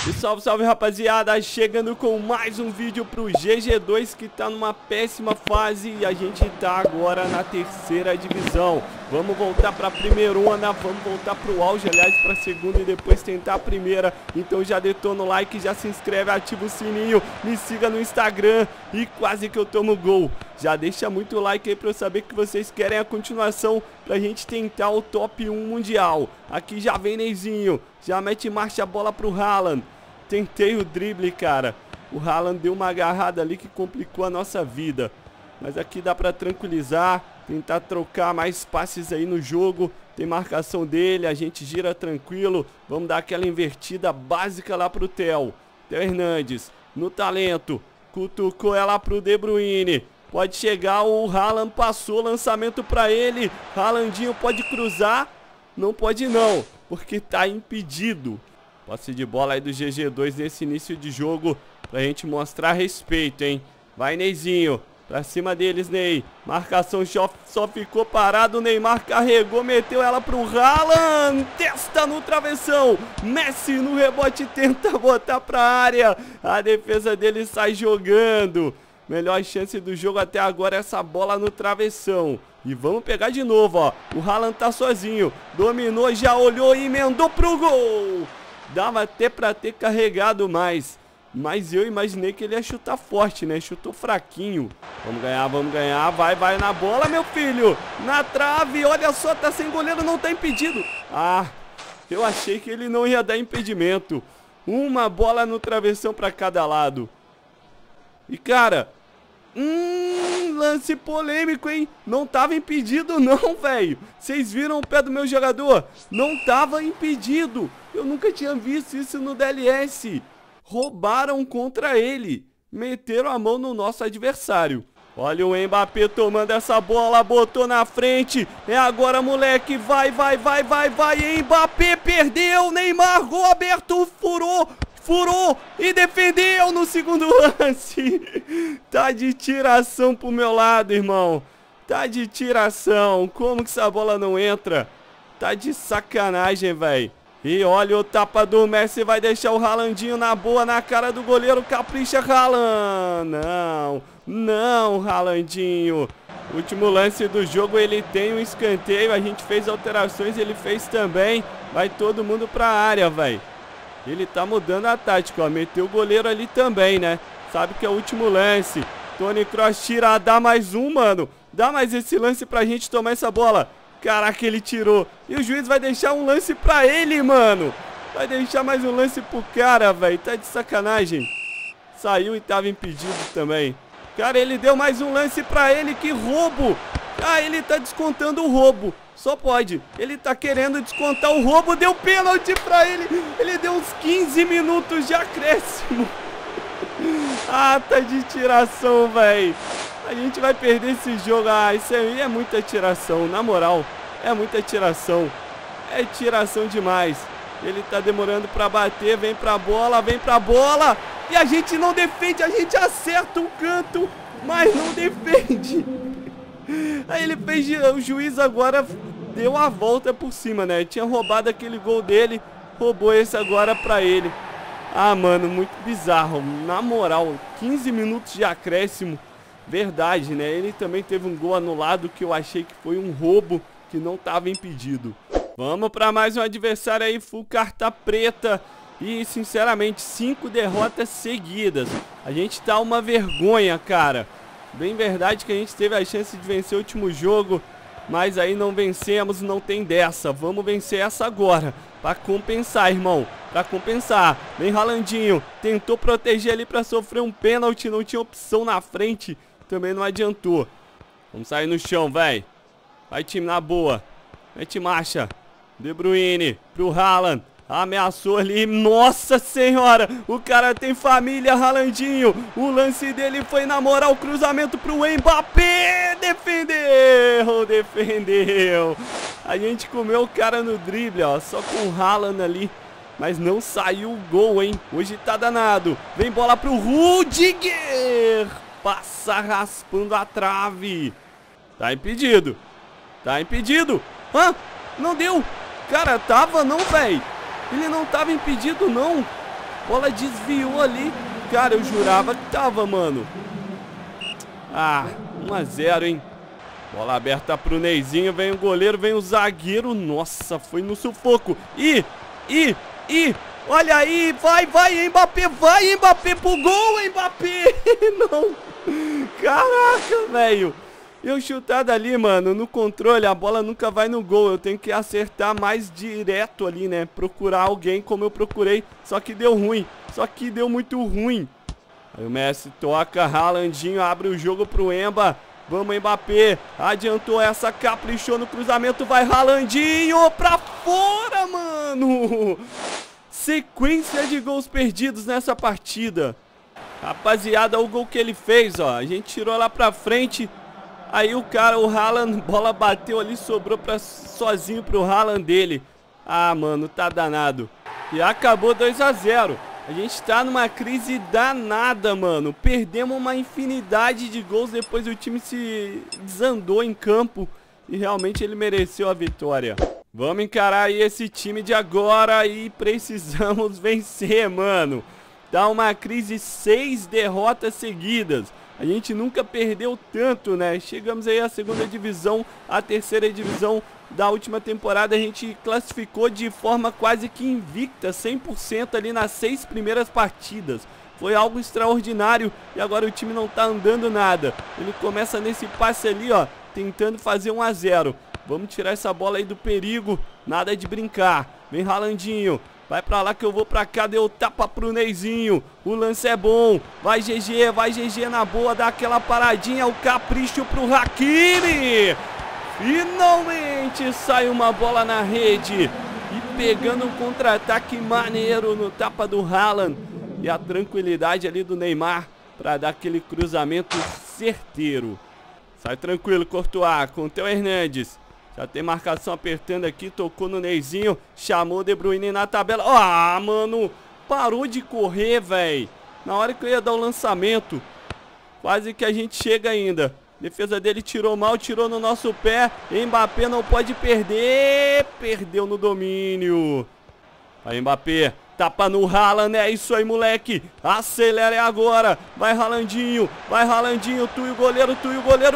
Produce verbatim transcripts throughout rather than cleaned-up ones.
E salve, salve, rapaziada, chegando com mais um vídeo pro G G dois, que tá numa péssima fase e a gente tá agora na terceira divisão. Vamos voltar pra primeirona, vamos voltar pro auge, aliás, pra segunda e depois tentar a primeira. Então já detona o like, já se inscreve, ativa o sininho, me siga no Instagram e quase que eu tomo gol. Já deixa muito like aí pra eu saber que vocês querem a continuação pra gente tentar o top um mundial. Aqui já vem Neizinho, já mete em marcha a bola pro Haaland. Tentei o drible, cara. O Haaland deu uma agarrada ali que complicou a nossa vida. Mas aqui dá pra tranquilizar, tentar trocar mais passes aí no jogo. Tem marcação dele, a gente gira tranquilo. Vamos dar aquela invertida básica lá pro Theo. Theo Hernandes, no talento. Cutucou ela pro De Bruyne. Pode chegar, o Haaland passou, lançamento pra ele. Haalandinho pode cruzar? Não pode não, porque tá impedido. Posse de bola aí do G G dois nesse início de jogo, pra gente mostrar respeito, hein? Vai, Neizinho, pra cima deles, Ney. Marcação só, só ficou parado, o Neymar carregou, meteu ela pro Haaland. Testa no travessão, Messi no rebote tenta botar pra área. A defesa dele sai jogando. Melhor chance do jogo até agora é essa bola no travessão. E vamos pegar de novo, ó. O Haaland tá sozinho, dominou, já olhou e emendou pro gol. Dava até pra ter carregado mais. Mas eu imaginei que ele ia chutar forte, né? Chutou fraquinho. Vamos ganhar, vamos ganhar. Vai, vai na bola, meu filho. Na trave, olha só, tá sem goleiro, não tá impedido. Ah, eu achei que ele não ia dar impedimento. Uma bola no travessão pra cada lado. E, cara... Hum, lance polêmico, hein? Não tava impedido não, velho. Vocês viram o pé do meu jogador? Não tava impedido. Eu nunca tinha visto isso no D L S. Roubaram contra ele. Meteram a mão no nosso adversário. Olha o Mbappé tomando essa bola, botou na frente. É agora, moleque. Vai, vai, vai, vai, vai. Mbappé perdeu. Neymar, gol aberto, furou. Furou e defendeu no segundo lance. Tá de tiração pro meu lado, irmão. Tá de tiração. Como que essa bola não entra? Tá de sacanagem, velho. E olha o tapa do Messi. Vai deixar o Haalandinho na boa, na cara do goleiro. Capricha, Haaland. Não, não, Haalandinho. Último lance do jogo, ele tem um escanteio. A gente fez alterações, ele fez também. Vai todo mundo pra área, velho. Ele tá mudando a tática, ó. Meteu o goleiro ali também, né? Sabe que é o último lance. Toni Kroos tira, dá mais um, mano. Dá mais esse lance pra gente tomar essa bola. Caraca, ele tirou. E o juiz vai deixar um lance pra ele, mano. Vai deixar mais um lance pro cara, velho. Tá de sacanagem. Saiu e tava impedido também. Cara, ele deu mais um lance pra ele. Que roubo. Ah, ele tá descontando o roubo. Só pode. Ele tá querendo descontar o roubo. Deu pênalti pra ele. Ele deu uns quinze minutos de acréscimo. Ah, tá de tiração, velho. A gente vai perder esse jogo. Ah, isso aí é muita tiração. Na moral, é muita tiração. É tiração demais. Ele tá demorando pra bater. Vem pra bola, vem pra bola. E a gente não defende. A gente acerta um canto, mas não defende. Aí ele fez, o juiz agora deu a volta por cima, né? Tinha roubado aquele gol dele, roubou esse agora pra ele. Ah, mano, muito bizarro. Na moral, quinze minutos de acréscimo. Verdade, né? Ele também teve um gol anulado que eu achei que foi um roubo, que não tava impedido. Vamos pra mais um adversário aí, full carta preta. E, sinceramente, cinco derrotas seguidas. A gente tá uma vergonha, cara. Bem verdade que a gente teve a chance de vencer o último jogo, mas aí não vencemos, não tem dessa. Vamos vencer essa agora, pra compensar, irmão. Pra compensar. Vem Haalandinho, tentou proteger ali pra sofrer um pênalti, não tinha opção na frente, também não adiantou. Vamos sair no chão, velho. Vai, time, na boa. Mete marcha. De Bruyne pro Haaland. Ameaçou ali, nossa senhora, o cara tem família, Haalandinho. O lance dele foi na moral, cruzamento pro Mbappé. Defendeu, defendeu. A gente comeu o cara no drible, ó, só com o Haaland ali. Mas não saiu o gol, hein. Hoje tá danado. Vem bola pro Rudiger. Passa raspando a trave. Tá impedido. Tá impedido. Hã? Não deu. Cara, tava não, velho. Ele não tava impedido, não. Bola desviou ali. Cara, eu jurava que tava, mano. Ah, um a zero, hein? Bola aberta pro Neizinho. Vem o goleiro, vem o zagueiro. Nossa, foi no sufoco. Ih, ih, ih. Olha aí, vai, vai, Mbappé, vai, Mbappé pro gol, Mbappé. Não. Caraca, velho. Eu chutado ali, mano, no controle, a bola nunca vai no gol. Eu tenho que acertar mais direto ali, né? Procurar alguém como eu procurei. Só que deu ruim. Só que deu muito ruim. Aí o Messi toca, Haalandinho abre o jogo pro Emba. Vamos, Mbappé. Adiantou essa, caprichou no cruzamento. Vai, Haalandinho pra fora, mano. Sequência de gols perdidos nessa partida. Rapaziada, o gol que ele fez, ó. A gente tirou lá pra frente. Aí o cara, o Haaland, bola bateu ali, sobrou pra, sozinho pro Haaland dele. Ah, mano, tá danado. E acabou dois a zero. A gente tá numa crise danada, mano. Perdemos uma infinidade de gols. Depois o time se desandou em campo. E realmente ele mereceu a vitória. Vamos encarar aí esse time de agora. E precisamos vencer, mano. Tá uma crise, seis derrotas seguidas. A gente nunca perdeu tanto, né? Chegamos aí à segunda divisão, a terceira divisão da última temporada. A gente classificou de forma quase que invicta, cem por cento ali nas seis primeiras partidas. Foi algo extraordinário e agora o time não tá andando nada. Ele começa nesse passe ali, ó, tentando fazer um a zero. Vamos tirar essa bola aí do perigo, nada de brincar. Vem Haalandinho. Vai pra lá que eu vou pra cá, deu tapa pro Neizinho. O lance é bom. Vai G G, vai G G na boa, dá aquela paradinha, o capricho pro Hakimi. Finalmente sai uma bola na rede. E pegando um contra-ataque maneiro no tapa do Haaland. E a tranquilidade ali do Neymar pra dar aquele cruzamento certeiro. Sai tranquilo, Courtois, com o Theo Hernandes. Já tem marcação apertando aqui, tocou no Neizinho, chamou o De Bruyne na tabela. Ah, mano, parou de correr, velho. Na hora que eu ia dar o lançamento, quase que a gente chega ainda. Defesa dele tirou mal, tirou no nosso pé. Mbappé não pode perder. Perdeu no domínio. Aí, Mbappé. Tapa no Haaland, é isso aí, moleque. Acelera agora. Vai, Haalandinho. Vai, Haalandinho. Tu e o goleiro, tu e o goleiro.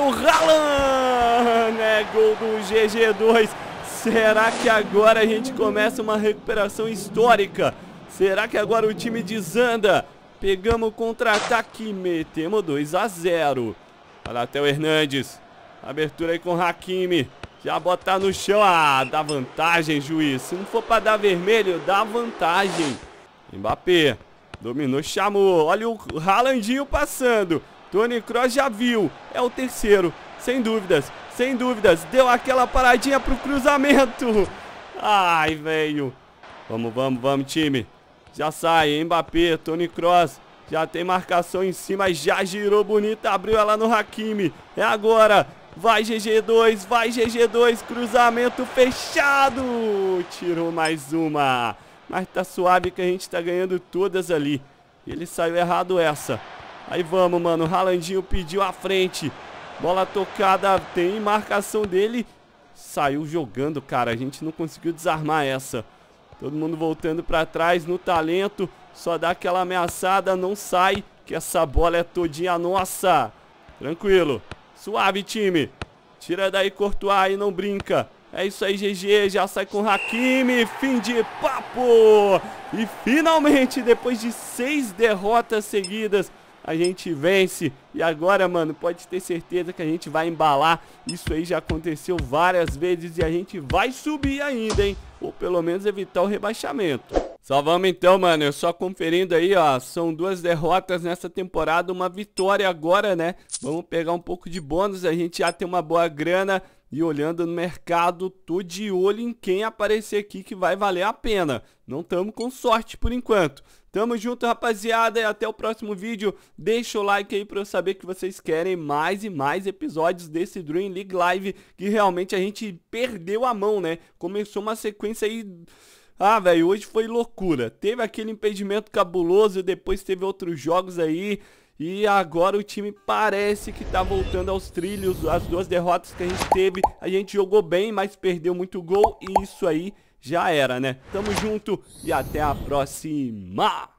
Haaland! É gol do G G dois. Será que agora a gente começa uma recuperação histórica? Será que agora o time desanda? Pegamos o contra-ataque e metemos dois a zero. Olha até o Hernandes. Abertura aí com o Hakimi. Já botar no chão. Ah, dá vantagem, juiz. Se não for pra dar vermelho, dá vantagem. Mbappé. Dominou, chamou. Olha o Haalandinho passando. Toni Kroos já viu. É o terceiro. Sem dúvidas. Sem dúvidas. Deu aquela paradinha pro cruzamento. Ai, velho. Vamos, vamos, vamos, time. Já sai. Mbappé, Toni Kroos. Já tem marcação em cima. Já girou bonita. Abriu ela no Hakimi. É agora. Vai G G dois, vai G G dois, cruzamento fechado. Tirou mais uma. Mas tá suave que a gente tá ganhando todas ali. Ele saiu errado essa. Aí vamos, mano, o Haalandinho pediu à frente. Bola tocada, tem marcação dele. Saiu jogando, cara, a gente não conseguiu desarmar essa. Todo mundo voltando pra trás no talento. Só dá aquela ameaçada, não sai, que essa bola é todinha nossa. Tranquilo. Suave, time. Tira daí, Courtois, e não brinca. É isso aí, G G. Já sai com Hakimi. Fim de papo. E finalmente, depois de seis derrotas seguidas, a gente vence. E agora, mano, pode ter certeza que a gente vai embalar. Isso aí já aconteceu várias vezes e a gente vai subir ainda, hein? Ou pelo menos evitar o rebaixamento. Só vamos então, mano, eu só conferindo aí, ó, são duas derrotas nessa temporada, uma vitória agora, né? Vamos pegar um pouco de bônus, a gente já tem uma boa grana e olhando no mercado, tô de olho em quem aparecer aqui que vai valer a pena. Não tamo com sorte por enquanto. Tamo junto, rapaziada, e até o próximo vídeo. Deixa o like aí pra eu saber que vocês querem mais e mais episódios desse Dream League Live, que realmente a gente perdeu a mão, né? Começou uma sequência aí... Ah, velho, hoje foi loucura. Teve aquele impedimento cabuloso, depois teve outros jogos aí. E agora o time parece que tá voltando aos trilhos. As duas derrotas que a gente teve, a gente jogou bem, mas perdeu muito gol. E isso aí já era, né? Tamo junto e até a próxima!